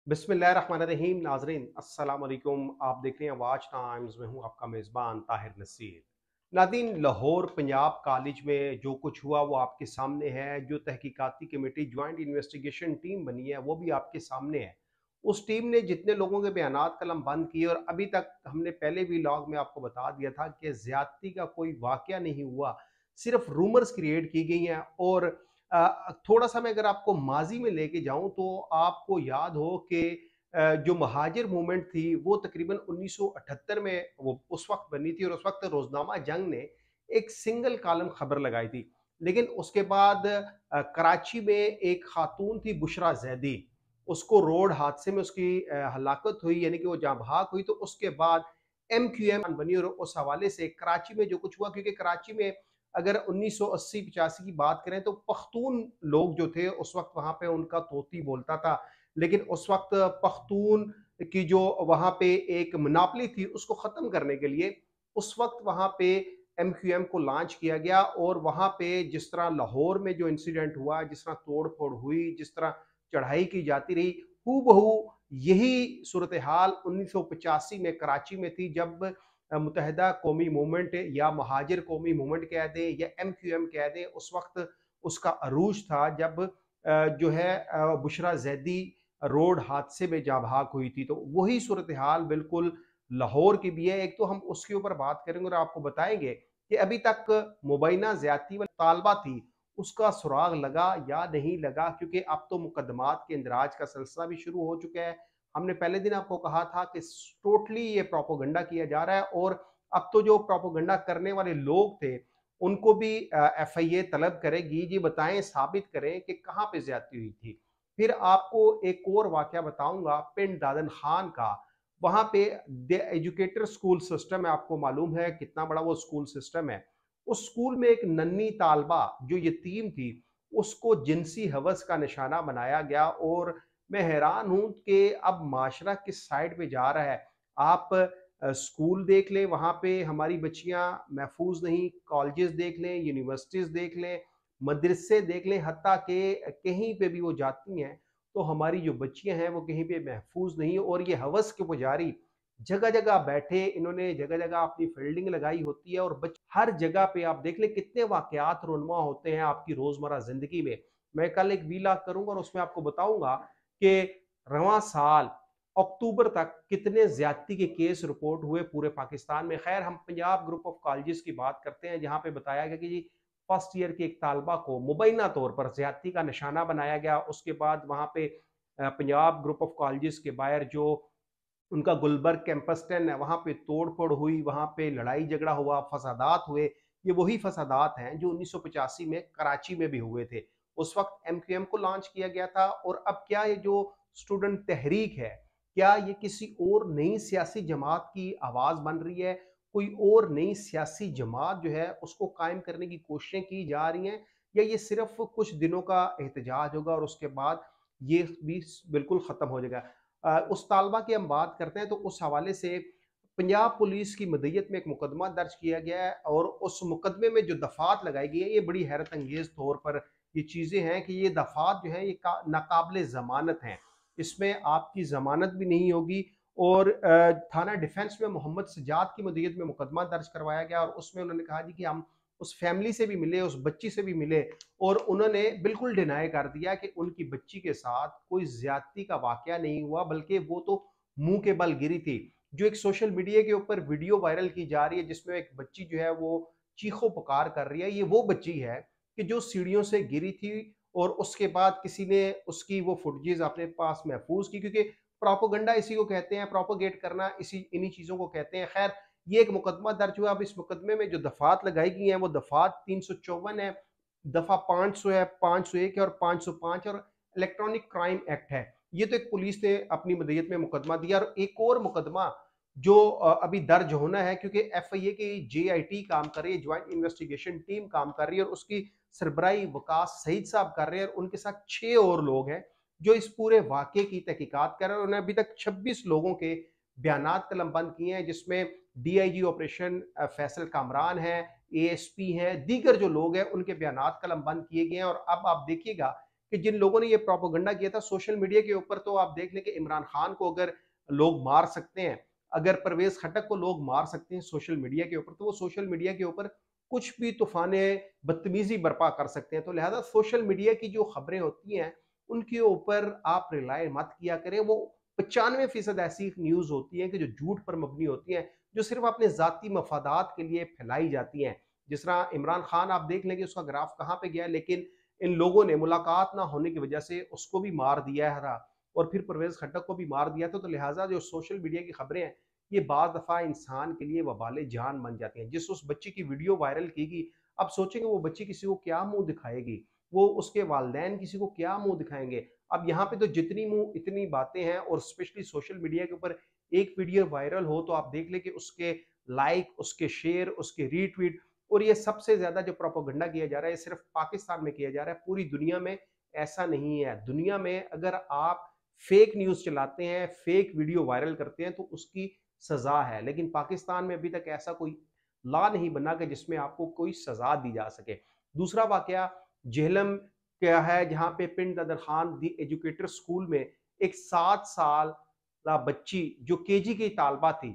बिस्मिल्लाहिर्रहमानिर्रहीम। नाजरीन अस्सलाम वालेकुम। आप देख रहे हैं वाच टाइम्स में हूं आपका मेज़बान ताहिर नसीर। नादीन, लाहौर पंजाब कॉलेज में जो कुछ हुआ वो आपके सामने है। जो तहकीकाती कमेटी ज्वाइंट इन्वेस्टिगेशन टीम बनी है वो भी आपके सामने है। उस टीम ने जितने लोगों के बयानात कलम बंद किए, और अभी तक हमने पहले भी लॉग में आपको बता दिया था कि ज्यादती का कोई वाकया नहीं हुआ, सिर्फ रूमर्स क्रिएट की गई हैं। और थोड़ा-सा मैं अगर आपको माज़ी में लेके जाऊँ तो आपको याद हो कि जो महाजिर मूवमेंट थी वो तकरीबन 1978 में वो उस वक़्त बनी थी, और उस वक़्त रोज़नामा जंग ने एक सिंगल कॉलम खबर लगाई थी। लेकिन उसके बाद कराची में एक खातून थी बुशरा ज़ैदी, उसको रोड हादसे में उसकी हलाकत हुई, यानी कि वो जहाँ भाग हुई। तो उसके बाद एमक्यूएम बनी, और उस हवाले से कराची में जो कुछ हुआ, क्योंकि कराची में अगर 1980-85 की बात करें तो पख्तून लोग जो थे उस वक़्त वहाँ पे उनका तोती बोलता था। लेकिन उस वक़्त पख्तून की जो वहाँ पे एक मोनोपोली थी उसको ख़त्म करने के लिए उस वक़्त वहाँ पे एमक्यूएम को लॉन्च किया गया। और वहाँ पे जिस तरह लाहौर में जो इंसिडेंट हुआ, जिस तरह तोड़-फोड़ हुई, जिस तरह चढ़ाई की जाती रही, हूबहू यही सूरत-ए-हाल 1985 में कराची में थी, जब मुत्तहिदा कौमी मूवमेंट या महाजिर कौमी मूवमेंट कह दें या एमक्यूएम कह दें, उस वक़्त उसका अरूज था, जब जो है बुशरा ज़ैदी रोड हादसे में जाँ भाग हुई थी। तो वही सूरत-ए-हाल बिल्कुल लाहौर की भी है। एक तो हम उसके ऊपर बात करेंगे और आपको बताएँगे कि अभी तक मुबैना ज़्यादती वाली तालबा थी, उसका सुराग लगा या नहीं लगा, क्योंकि अब तो मुकदमात के इंदराज का सिलसिला भी शुरू हो चुका है। हमने पहले दिन आपको कहा था कि टोटली ये प्रोपेगेंडा किया जा रहा है, और अब तो जो प्रोपेगेंडा करने वाले लोग थे उनको भी एफआईए तलब करेगी। जी बताएं, साबित करें कि कहाँ पे ज्यादती हुई थी। फिर आपको एक और वाकया बताऊंगा पिंड दादन खान का। वहां पे द एजुकेटर स्कूल सिस्टम है, आपको मालूम है कितना बड़ा वो स्कूल सिस्टम है। उस स्कूल में एक नन्ही तालबा जो यतीम थी, उसको जिनसी हवस का निशाना बनाया गया। और मैं हैरान हूं कि अब माशरा किस साइड पे जा रहा है। आप स्कूल देख लें, वहाँ पे हमारी बच्चियाँ महफूज नहीं, कॉलेजेस देख लें, यूनिवर्सिटीज़ देख लें, मदरसे देख लें, हत्ता कि कहीं पे भी वो जाती हैं तो हमारी जो बच्चियाँ हैं वो कहीं पे महफूज नहीं। और ये हवस के पुजारी जगह जगह बैठे, इन्होंने जगह जगह अपनी फील्डिंग लगाई होती है, और हर जगह पे आप देख लें कितने वाकयात रुनमा होते हैं आपकी रोजमर्रा जिंदगी में। मैं कल एक वीला करूंगा और उसमें आपको बताऊंगा कि रवां साल अक्टूबर तक कितने ज्यादती के केस रिपोर्ट हुए पूरे पाकिस्तान में। खैर, हम पंजाब ग्रुप ऑफ कॉलेजेस की बात करते हैं, जहां पे बताया गया कि जी फर्स्ट ईयर की एक तालबा को मुबैना तौर पर ज्यादती का निशाना बनाया गया। उसके बाद वहां पे पंजाब ग्रुप ऑफ कॉलेजेस के बाहर जो उनका गुलबर्ग कैंपस 10 है, वहां पे तोड़ फोड़ हुई, वहां पे लड़ाई झगड़ा हुआ, फसादात हुए। ये वही फसादात हैं जो 1985 में कराची में भी हुए थे। उस वक्त एमक्यूएम को लॉन्च किया गया था। और अब क्या ये जो स्टूडेंट तहरीक है, क्या ये किसी और नई सियासी जमात की आवाज बन रही है? कोई और नई सियासी जमात जो है उसको कायम करने की कोशिशें की जा रही हैं, या ये सिर्फ कुछ दिनों का एहतजाज होगा और उसके बाद ये भी बिल्कुल खत्म हो जाएगा? उस तालबा की हम बात करते हैं तो उस हवाले से पंजाब पुलिस की मदईयत में एक मुकदमा दर्ज किया गया है, और उस मुकदमे में जो दफात लगाई गई है ये बड़ी हैरत अंगेज तौर पर ये चीज़ें हैं कि ये दफात जो है ये नाकाबिले ज़मानत हैं। इसमें आपकी ज़मानत भी नहीं होगी। और थाना डिफेंस में मोहम्मद सजाद की मदईयत में मुकदमा दर्ज करवाया गया, और उसमें उन्होंने कहा जी कि हम उस फैमिली से भी मिले, उस बच्ची से भी मिले, और उन्होंने बिल्कुल डिनाई कर दिया कि उनकी बच्ची के साथ कोई ज्यादती का वाकया नहीं हुआ, बल्कि वो तो मुंह के बल गिरी थी। जो एक सोशल मीडिया के ऊपर वीडियो वायरल की जा रही है जिसमें एक बच्ची जो है वो चीखो पुकार कर रही है, ये वो बच्ची है कि जो सीढ़ियों से गिरी थी, और उसके बाद किसी ने उसकी वो फुटेजेस अपने पास महफूज की। क्योंकि प्रोपोगंडा इसी को कहते हैं, प्रोपोगेट करना इसी इन्हीं चीजों को कहते हैं। खैर, ये एक मुकदमा दर्ज हुआ। अब इस मुकदमे में जो दफात लगाई गई हैं वो दफात 354 है, दफा 500 है, 501 है, और 505 है, और इलेक्ट्रॉनिक क्राइम एक्ट है। ये तो एक पुलिस ने अपनी मदईयत में मुकदमा दिया। और एक और मुकदमा जो अभी दर्ज होना है, क्योंकि एफआईए की जेआईटी काम कर रही है, ज्वाइंट इन्वेस्टिगेशन टीम काम कर रही है, और उसकी सरबराही वकास सईद साहब कर रहे हैं, और उनके साथ 6 और लोग हैं जो इस पूरे वाकये की तहकीकात कर रहे हैं। उन्होंने अभी तक 26 लोगों के बयानात कलमबंद किए हैं, जिसमें डीआईजी ऑपरेशन फैसल कामरान है, एएसपी हैं, दीगर जो लोग हैं उनके बयानात कलमबंद किए गए हैं। और अब आप देखिएगा कि जिन लोगों ने ये प्रोपेगेंडा किया था सोशल मीडिया के ऊपर, तो आप देख लें कि इमरान खान को अगर लोग मार सकते हैं, अगर परवेज खटक को लोग मार सकते हैं सोशल मीडिया के ऊपर, तो वो सोशल मीडिया के ऊपर कुछ भी तूफाने बदतमीजी बर्पा कर सकते हैं। तो लिहाजा सोशल मीडिया की जो खबरें होती हैं उनके ऊपर आप रिलाय मत किया करें। वो 95% ऐसी न्यूज़ होती है कि जो झूठ पर मबनी होती हैं, जो सिर्फ अपने ज़ाती मफादात के लिए फैलाई जाती हैं। जिस तरह इमरान खान आप देख लें कि उसका ग्राफ कहाँ पे गया है, लेकिन इन लोगों ने मुलाकात ना होने की वजह से उसको भी मार दिया था और फिर परवेज खट्टक को भी मार दिया था। तो लिहाजा जो सोशल मीडिया की खबरें हैं, ये बाज़ दफ़ा इंसान के लिए वबाल जान बन जाती हैं। जिस उस बच्ची की वीडियो वायरल की गई, अब सोचेंगे वो बच्ची किसी को क्या मुँह दिखाएगी? वो उसके वालिदैन किसी को क्या मुँह दिखाएँगे? अब यहाँ पे तो जितनी मुँह इतनी बातें हैं, और स्पेशली सोशल मीडिया के ऊपर एक वीडियो वायरल हो तो आप देख लें कि उसके लाइक, उसके शेयर, उसके रीट्वीट, और ये सबसे ज़्यादा जो प्रोपेगेंडा किया जा रहा है, ये सिर्फ पाकिस्तान में किया जा रहा है, पूरी दुनिया में ऐसा नहीं है। दुनिया में अगर आप फेक न्यूज़ चलाते हैं, फेक वीडियो वायरल करते हैं, तो उसकी सज़ा है। लेकिन पाकिस्तान में अभी तक ऐसा कोई लॉ नहीं बना कि जिसमें आपको कोई सज़ा दी जा सके। दूसरा वाकया झेलम का है, जहाँ पे Pind Dadan Khan the educator school में एक 7 साल बच्ची जो केजी की तालबा थी,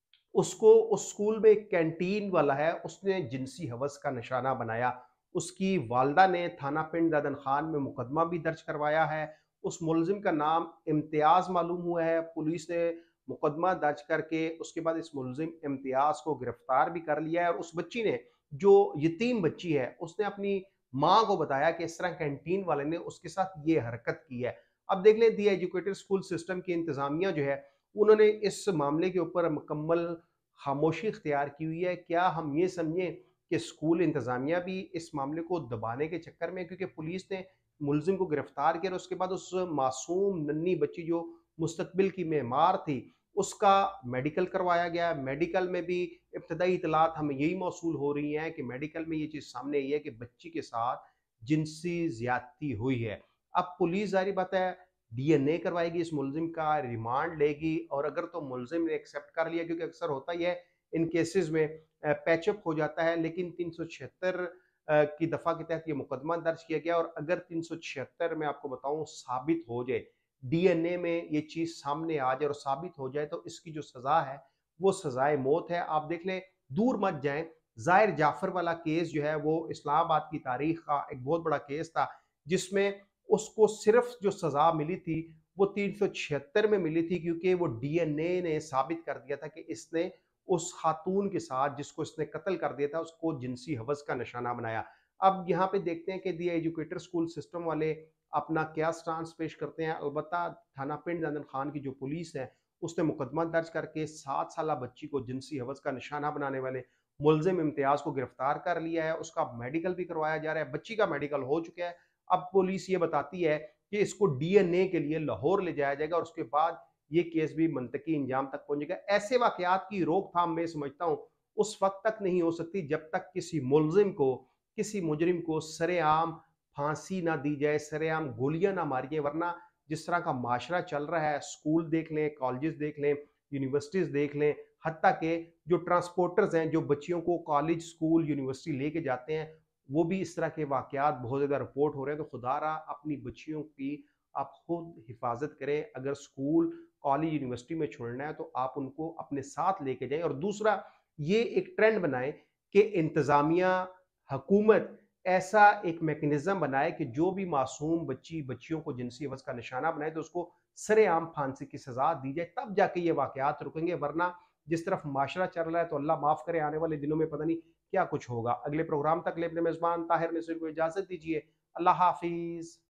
उसको उस स्कूल में एक कैंटीन वाला है, उसने जिनसी हवस का निशाना बनाया। उसकी वालदा ने थाना पिंड ददन खान में मुकदमा भी दर्ज करवाया है। उस मुलजिम का नाम इम्तियाज़ मालूम हुआ है। पुलिस ने मुकदमा दर्ज करके उसके बाद इस मुलजिम इम्तियाज़ को गिरफ्तार भी कर लिया है, और उस बच्ची ने, जो यतीम बच्ची है, उसने अपनी माँ को बताया कि इस तरह कैंटीन वाले ने उसके साथ ये हरकत की है। अब देख लें दी एजुकेटेड स्कूल सिस्टम की इंतज़ामिया जो है, उन्होंने इस मामले के ऊपर मुकम्मल खामोशी इख्तियार की हुई है। क्या हम ये समझें कि स्कूल इंतज़ामिया भी इस मामले को दबाने के चक्कर में, क्योंकि पुलिस ने मुलजिम को गिरफ्तार किया और उसके बाद उस मासूम नन्ही बच्ची जो मुस्तकबिल की मेमार थी, उसका मेडिकल करवाया गया। मेडिकल में भी इब्तदाई इतलात हमें यही मौसूल हो रही हैं कि मेडिकल में ये चीज़ सामने आई है कि बच्ची के साथ जिनसी ज़्यादती हुई है। अब पुलिस ज़ाहिर बात है डीएनए करवाएगी, इस मुलजिम का रिमांड लेगी, और अगर तो मुलजिम ने एक्सेप्ट कर लिया, क्योंकि अक्सर होता ही है इन केसेस में पैचअप हो जाता है, लेकिन 376 की दफ़ा के तहत ये मुकदमा दर्ज किया गया, और अगर 376 में आपको बताऊं साबित हो जाए, डीएनए में ये चीज़ सामने आ जाए और साबित हो जाए, तो इसकी जो सज़ा है वो सज़ाए मौत है। आप देख लें, दूर मत जाएं, जाहिर जाफर वाला केस जो है वो इस्लामाबाद की तारीख का एक बहुत बड़ा केस था, जिसमें उसको सिर्फ जो सज़ा मिली थी वो 376 में मिली थी, क्योंकि वो डीएनए ने साबित कर दिया था कि इसने उस खातून के साथ जिसको इसने कत्ल कर दिया था, उसको जिनसी हवस का निशाना बनाया। अब यहाँ पे देखते हैं कि दी एजुकेटर स्कूल सिस्टम वाले अपना क्या स्टांस पेश करते हैं। अलबत्ता थाना पिंड दंदन खान की जो पुलिस है, उसने मुकदमा दर्ज करके 7 साल बच्ची को जिनसी हवस का निशाना बनाने वाले मुलजिम इम्तियाज को गिरफ्तार कर लिया है। उसका मेडिकल भी करवाया जा रहा है, बच्ची का मेडिकल हो चुका है। अब पुलिस ये बताती है कि इसको डीएनए के लिए लाहौर ले जाया जाएगा, और उसके बाद ये केस भी मंतकी इंजाम तक पहुंचेगा। ऐसे वाकयात की रोकथाम मैं समझता हूँ उस वक्त तक नहीं हो सकती जब तक किसी मुलजिम को, किसी मुजरिम को सरेआम फांसी ना दी जाए, सरेआम गोलियां ना मारी जाए। वरना जिस तरह का माशरा चल रहा है, स्कूल देख लें, कॉलेजेस देख लें, यूनिवर्सिटीज देख लें, हत्ता के जो ट्रांसपोर्टर्स हैं जो बच्चियों को कॉलेज, स्कूल, यूनिवर्सिटी लेके जाते हैं, वो भी इस तरह के वाकयात बहुत ज़्यादा रिपोर्ट हो रहे हैं। तो खुदारा अपनी बच्चियों की आप खुद हिफाजत करें। अगर स्कूल, कॉलेज, यूनिवर्सिटी में छोड़ना है तो आप उनको अपने साथ लेके जाएं। और दूसरा, ये एक ट्रेंड बनाएं कि इंतज़ामिया, हुकूमत ऐसा एक मैकेनिज्म बनाए कि जो भी मासूम बच्चियों को जिनसी हवस का निशाना बनाए तो उसको सरेआम फांसी की सजा दी जाए, तब जाके ये वाकयात रुकेंगे। वरना जिस तरफ माशरा चल रहा है, तो अल्लाह माफ़ करे, आने वाले दिनों में पता नहीं क्या कुछ होगा। अगले प्रोग्राम तक ले अपने मेज़बान ताहिर नसीर को इजाज़त दीजिए। अल्लाह हाफ़िज़।